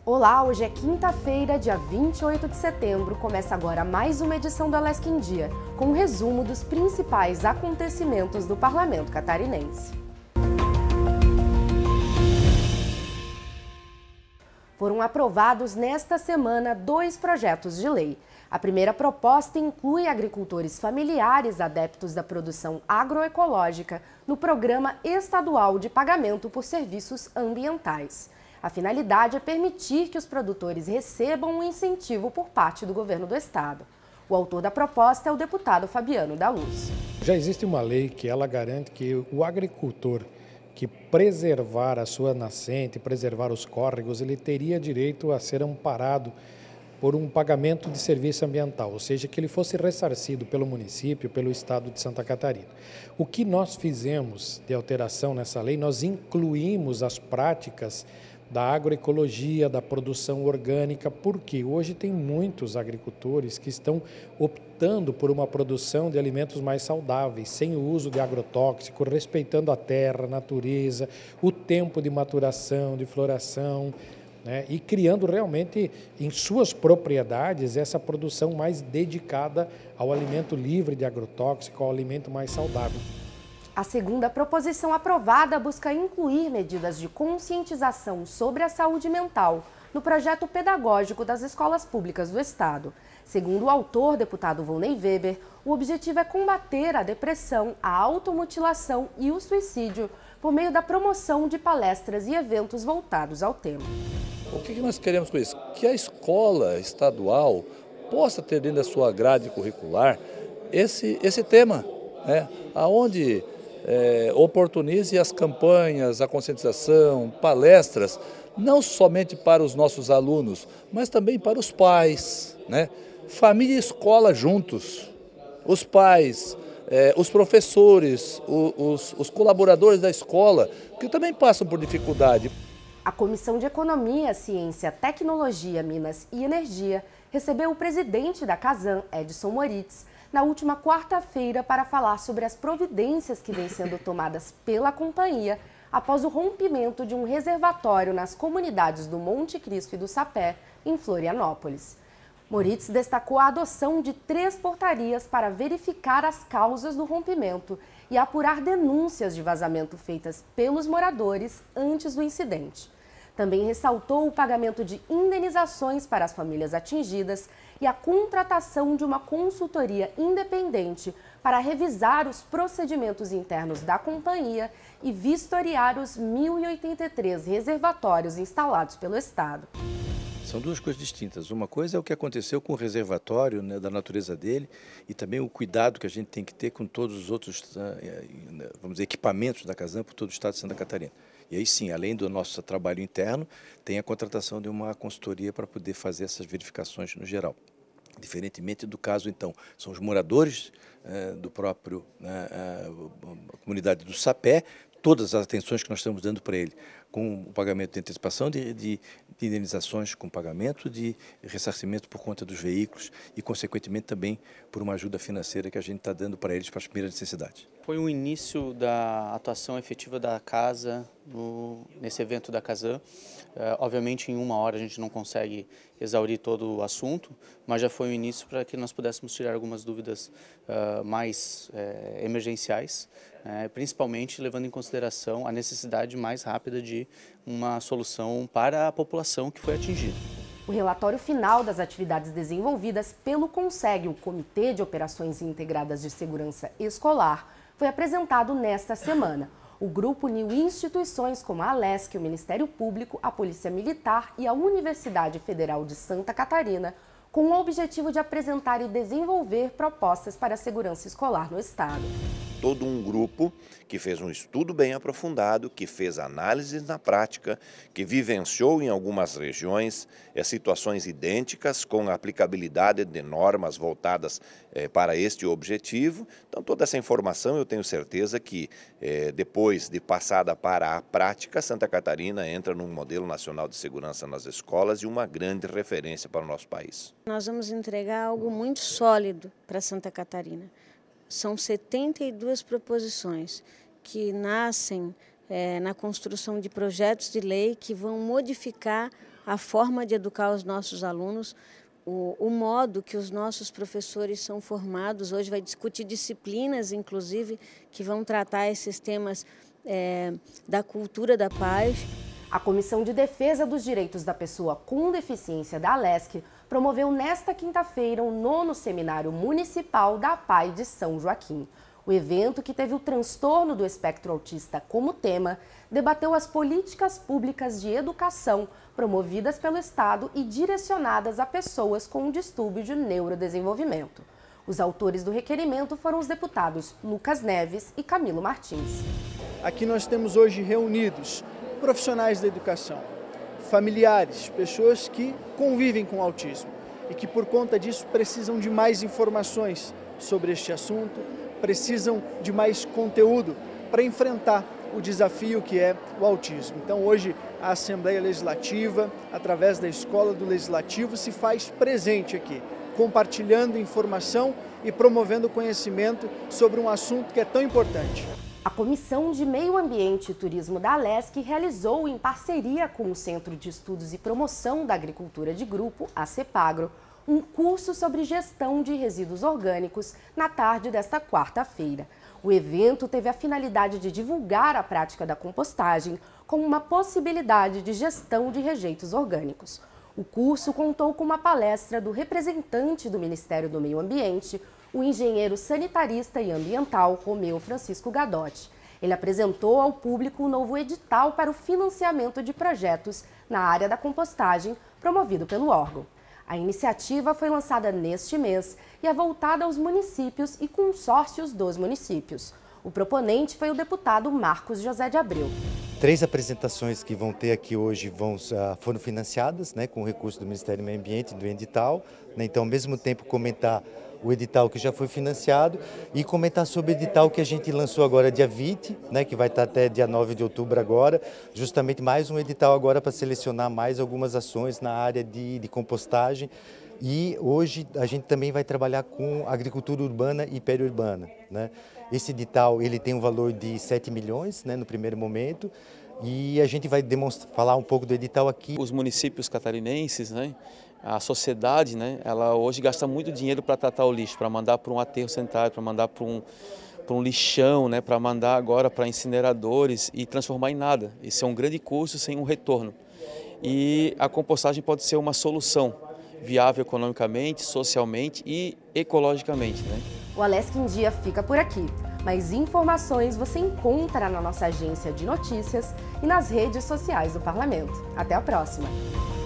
Olá, hoje é quinta-feira, dia 28 de setembro. Começa agora mais uma edição do Alesc em Dia, com um resumo dos principais acontecimentos do Parlamento catarinense. Foram aprovados nesta semana 2 projetos de lei. A primeira proposta inclui agricultores familiares adeptos da produção agroecológica no Programa Estadual de Pagamento por Serviços Ambientais. A finalidade é permitir que os produtores recebam um incentivo por parte do governo do estado. O autor da proposta é o deputado Fabiano da Luz. Já existe uma lei que ela garante que o agricultor que preservar a sua nascente, preservar os córregos, ele teria direito a ser amparado por um pagamento de serviço ambiental, ou seja, que ele fosse ressarcido pelo município, pelo estado de Santa Catarina. O que nós fizemos de alteração nessa lei, nós incluímos as práticas da agroecologia, da produção orgânica, porque hoje tem muitos agricultores que estão optando por uma produção de alimentos mais saudáveis, sem o uso de agrotóxico, respeitando a terra, a natureza, o tempo de maturação, de floração, né? E criando realmente em suas propriedades essa produção mais dedicada ao alimento livre de agrotóxico, ao alimento mais saudável. A segunda proposição aprovada busca incluir medidas de conscientização sobre a saúde mental no projeto pedagógico das escolas públicas do estado. Segundo o autor, deputado Volney Weber, o objetivo é combater a depressão, a automutilação e o suicídio por meio da promoção de palestras e eventos voltados ao tema. O que nós queremos com isso? Que a escola estadual possa ter dentro da sua grade curricular esse tema, né? Onde oportunize as campanhas, a conscientização, palestras, não somente para os nossos alunos, mas também para os pais, né? Família e escola juntos, os pais, os professores, os colaboradores da escola, que também passam por dificuldade. A Comissão de Economia, Ciência, Tecnologia, Minas e Energia recebeu o presidente da Casan, Edson Moritz, na última quarta-feira para falar sobre as providências que vêm sendo tomadas pela companhia após o rompimento de um reservatório nas comunidades do Monte Cristo e do Sapé, em Florianópolis. Moritz destacou a adoção de 3 portarias para verificar as causas do rompimento e apurar denúncias de vazamento feitas pelos moradores antes do incidente. Também ressaltou o pagamento de indenizações para as famílias atingidas e a contratação de uma consultoria independente para revisar os procedimentos internos da companhia e vistoriar os 1.083 reservatórios instalados pelo estado. São duas coisas distintas. Uma coisa é o que aconteceu com o reservatório, né, da natureza dele, e também o cuidado que a gente tem que ter com todos os outros vamos dizer, equipamentos da Casan por todo o estado de Santa Catarina. E aí sim, além do nosso trabalho interno, tem a contratação de uma consultoria para poder fazer essas verificações no geral. Diferentemente do caso, então, são os moradores do próprio comunidade do Sapé, todas as atenções que nós estamos dando para ele, com o pagamento de antecipação de indenizações com pagamento, de ressarcimento por conta dos veículos e, consequentemente, também por uma ajuda financeira que a gente está dando para eles para as primeiras necessidades. Foi o início da atuação efetiva da casa nesse evento da Casan. Obviamente, em 1 hora a gente não consegue exaurir todo o assunto, mas já foi o início para que nós pudéssemos tirar algumas dúvidas mais emergenciais, principalmente levando em consideração a necessidade mais rápida de uma solução para a população que foi atingida. O relatório final das atividades desenvolvidas pelo CONSEG, o Comitê de Operações Integradas de Segurança Escolar, foi apresentado nesta semana. O grupo uniu instituições como a Alesc, o Ministério Público, a Polícia Militar e a Universidade Federal de Santa Catarina, com o objetivo de apresentar e desenvolver propostas para a segurança escolar no estado. Todo um grupo que fez um estudo bem aprofundado, que fez análises na prática, que vivenciou em algumas regiões situações idênticas com a aplicabilidade de normas voltadas para este objetivo. Então, toda essa informação eu tenho certeza que depois de passada para a prática, Santa Catarina entra num modelo nacional de segurança nas escolas e uma grande referência para o nosso país. Nós vamos entregar algo muito sólido para Santa Catarina. São 72 proposições que nascem na construção de projetos de lei que vão modificar a forma de educar os nossos alunos, o modo que os nossos professores são formados. Hoje vai discutir disciplinas, inclusive, que vão tratar esses temas da cultura da paz. A Comissão de Defesa dos Direitos da Pessoa com Deficiência da Alesc promoveu nesta quinta-feira o 9º Seminário Municipal da PAI de São Joaquim. O evento, que teve o transtorno do espectro autista como tema, debateu as políticas públicas de educação promovidas pelo Estado e direcionadas a pessoas com um distúrbio de neurodesenvolvimento. Os autores do requerimento foram os deputados Lucas Neves e Camilo Martins. Aqui nós temos hoje reunidos profissionais da educação, familiares, pessoas que convivem com autismo e que por conta disso precisam de mais informações sobre este assunto, precisam de mais conteúdo para enfrentar o desafio que é o autismo. Então hoje a Assembleia Legislativa, através da Escola do Legislativo, se faz presente aqui, compartilhando informação e promovendo conhecimento sobre um assunto que é tão importante. A Comissão de Meio Ambiente e Turismo da Alesc realizou, em parceria com o Centro de Estudos e Promoção da Agricultura de Grupo, a CEPAGRO, um curso sobre gestão de resíduos orgânicos na tarde desta quarta-feira. O evento teve a finalidade de divulgar a prática da compostagem como uma possibilidade de gestão de rejeitos orgânicos. O curso contou com uma palestra do representante do Ministério do Meio Ambiente, o engenheiro sanitarista e ambiental Romeu Francisco Gadotti. Ele apresentou ao público o novo edital para o financiamento de projetos na área da compostagem, promovido pelo órgão. A iniciativa foi lançada neste mês e é voltada aos municípios e consórcios dos municípios. O proponente foi o deputado Marcos José de Abreu. 3 apresentações que vão ter aqui hoje foram financiadas, com o recurso do Ministério do Meio Ambiente, do edital. Então, ao mesmo tempo, comentar o edital que já foi financiado e comentar sobre o edital que a gente lançou agora dia 20, que vai estar até dia 9 de outubro agora, justamente mais um edital agora para selecionar mais algumas ações na área de compostagem. E hoje a gente também vai trabalhar com agricultura urbana e periurbana. Esse edital ele tem um valor de 7 milhões no primeiro momento e a gente vai falar um pouco do edital aqui. Os municípios catarinenses, a sociedade, ela hoje gasta muito dinheiro para tratar o lixo, para mandar para um aterro sanitário, para mandar para um lixão, para mandar agora para incineradores e transformar em nada. Isso é um grande custo sem um retorno. E a compostagem pode ser uma solução viável economicamente, socialmente e ecologicamente. O Alesc em Dia fica por aqui. Mais informações você encontra na nossa agência de notícias e nas redes sociais do Parlamento. Até a próxima!